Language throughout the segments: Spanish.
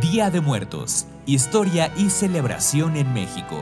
Día de Muertos, historia y celebración en México.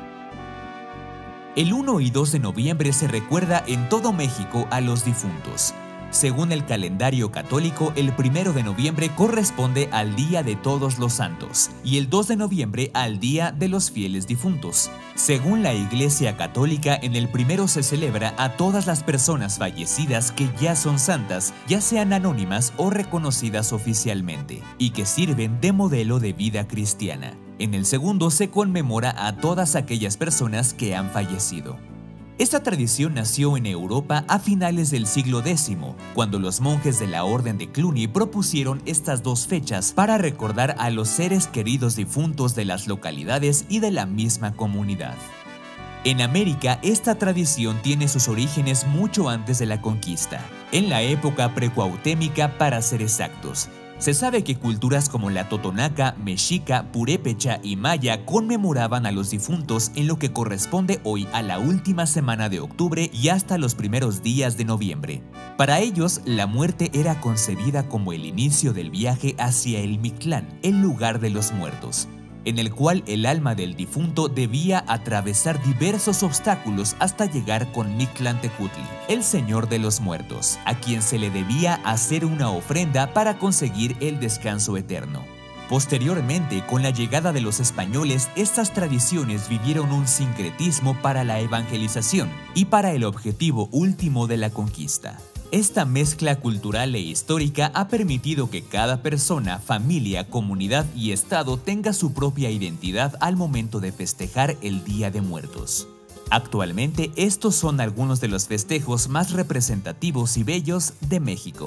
El 1 y 2 de noviembre se recuerda en todo México a los difuntos. Según el calendario católico, el 1 de noviembre corresponde al Día de Todos los Santos y el 2 de noviembre al Día de los Fieles Difuntos. Según la Iglesia Católica, en el 1 se celebra a todas las personas fallecidas que ya son santas, ya sean anónimas o reconocidas oficialmente, y que sirven de modelo de vida cristiana. En el 2 se conmemora a todas aquellas personas que han fallecido. Esta tradición nació en Europa a finales del siglo X, cuando los monjes de la Orden de Cluny propusieron estas dos fechas para recordar a los seres queridos difuntos de las localidades y de la misma comunidad. En América, esta tradición tiene sus orígenes mucho antes de la conquista, en la época precuauhtémica para ser exactos. Se sabe que culturas como la totonaca, mexica, purépecha y maya conmemoraban a los difuntos en lo que corresponde hoy a la última semana de octubre y hasta los primeros días de noviembre. Para ellos, la muerte era concebida como el inicio del viaje hacia el Mictlán, el lugar de los muertos, en el cual el alma del difunto debía atravesar diversos obstáculos hasta llegar con Mictlantecutli, el Señor de los Muertos, a quien se le debía hacer una ofrenda para conseguir el descanso eterno. Posteriormente, con la llegada de los españoles, estas tradiciones vivieron un sincretismo para la evangelización y para el objetivo último de la conquista. Esta mezcla cultural e histórica ha permitido que cada persona, familia, comunidad y estado tenga su propia identidad al momento de festejar el Día de Muertos. Actualmente, estos son algunos de los festejos más representativos y bellos de México.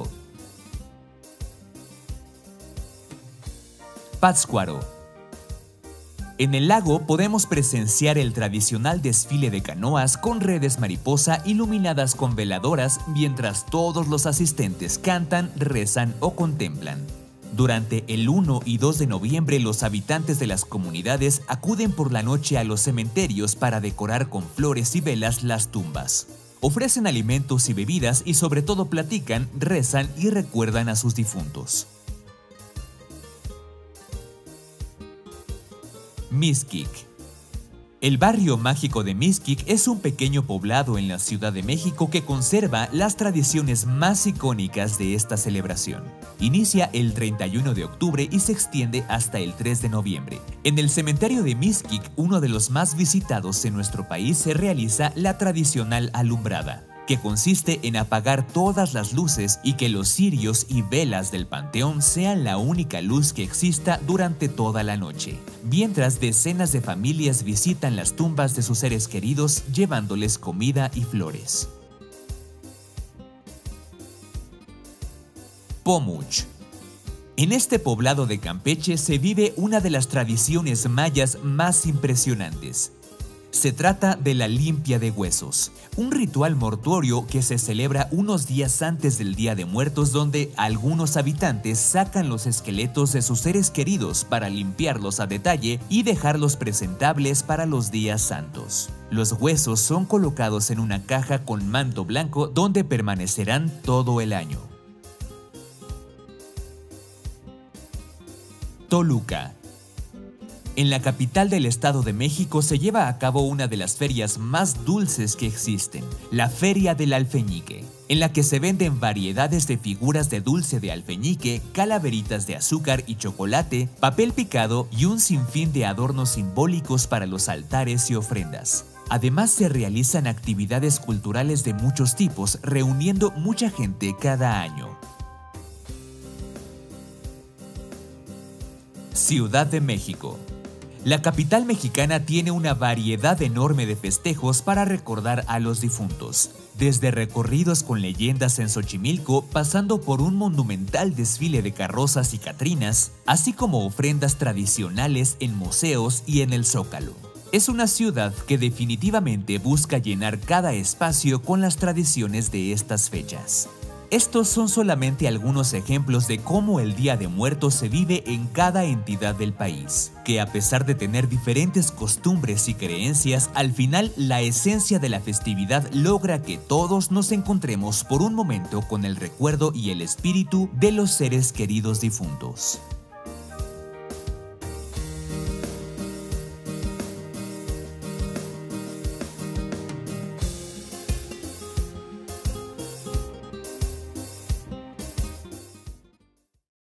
Pátzcuaro. En el lago podemos presenciar el tradicional desfile de canoas con redes mariposa iluminadas con veladoras mientras todos los asistentes cantan, rezan o contemplan. Durante el 1 y 2 de noviembre los habitantes de las comunidades acuden por la noche a los cementerios para decorar con flores y velas las tumbas. Ofrecen alimentos y bebidas y sobre todo platican, rezan y recuerdan a sus difuntos. Mixquic. El barrio mágico de Mixquic es un pequeño poblado en la Ciudad de México que conserva las tradiciones más icónicas de esta celebración. Inicia el 31 de octubre y se extiende hasta el 3 de noviembre. En el cementerio de Mixquic, uno de los más visitados en nuestro país, se realiza la tradicional alumbrada, que consiste en apagar todas las luces y que los cirios y velas del panteón sean la única luz que exista durante toda la noche, mientras decenas de familias visitan las tumbas de sus seres queridos llevándoles comida y flores. Pomuch. En este poblado de Campeche se vive una de las tradiciones mayas más impresionantes. Se trata de la limpia de huesos, un ritual mortuorio que se celebra unos días antes del Día de Muertos, donde algunos habitantes sacan los esqueletos de sus seres queridos para limpiarlos a detalle y dejarlos presentables para los días santos. Los huesos son colocados en una caja con manto blanco donde permanecerán todo el año. Toluca. En la capital del Estado de México se lleva a cabo una de las ferias más dulces que existen, la Feria del Alfeñique, en la que se venden variedades de figuras de dulce de alfeñique, calaveritas de azúcar y chocolate, papel picado y un sinfín de adornos simbólicos para los altares y ofrendas. Además, se realizan actividades culturales de muchos tipos, reuniendo mucha gente cada año. Ciudad de México. La capital mexicana tiene una variedad enorme de festejos para recordar a los difuntos, desde recorridos con leyendas en Xochimilco, pasando por un monumental desfile de carrozas y catrinas, así como ofrendas tradicionales en museos y en el Zócalo. Es una ciudad que definitivamente busca llenar cada espacio con las tradiciones de estas fechas. Estos son solamente algunos ejemplos de cómo el Día de Muertos se vive en cada entidad del país, que a pesar de tener diferentes costumbres y creencias, al final la esencia de la festividad logra que todos nos encontremos por un momento con el recuerdo y el espíritu de los seres queridos difuntos.